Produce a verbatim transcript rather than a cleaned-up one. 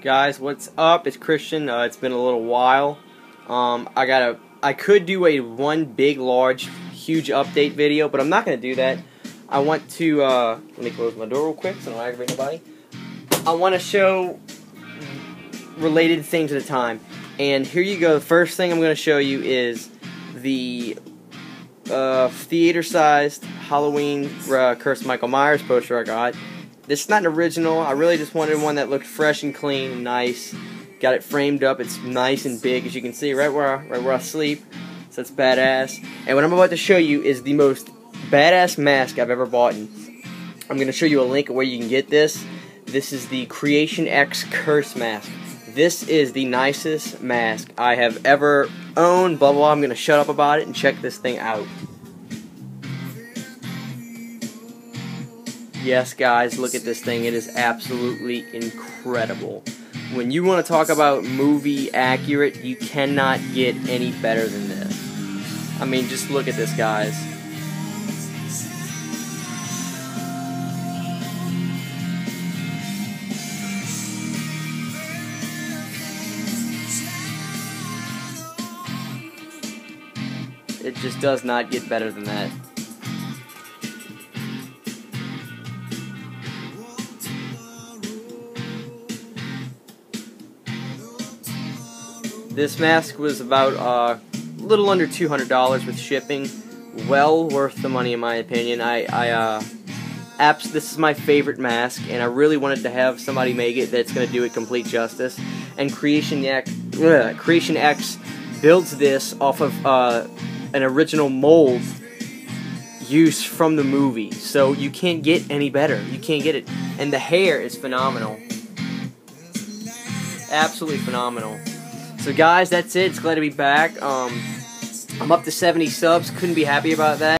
Guys, what's up? It's Christian. Uh, it's been a little while. Um, I got a. I could do a one big, large, huge update video, but I'm not going to do that. I want to. Uh, let me close my door real quick so I don't aggravate nobody. I want to show related things at a time, and here you go. The first thing I'm going to show you is the uh, theater-sized Halloween uh, Curse Michael Myers poster I got. This is not an original. I really just wanted one that looked fresh and clean and nice. Got it framed up. It's nice and big, as you can see, right where I, right where I sleep. So that's badass. And what I'm about to show you is the most badass mask I've ever bought. I'm going to show you a link where you can get this. This is the Creation X Curse mask. This is the nicest mask I have ever owned. Blah, blah, blah. I'm going to shut up about it and check this thing out. Yes, guys, look at this thing. It is absolutely incredible. When you want to talk about movie accurate, you cannot get any better than this. I mean, just look at this, guys. It just does not get better than that. This mask was about uh, a little under two hundred dollars with shipping. Well worth the money in my opinion. I, I uh, apps. This is my favorite mask, and I really wanted to have somebody make it that's going to do it complete justice. And Creation X, ugh, Creation X builds this off of uh, an original mold used from the movie, so you can't get any better. You can't get it. And the hair is phenomenal. Absolutely phenomenal. So guys, that's it. It's glad to be back. Um, I'm up to seventy subs. Couldn't be happy about that.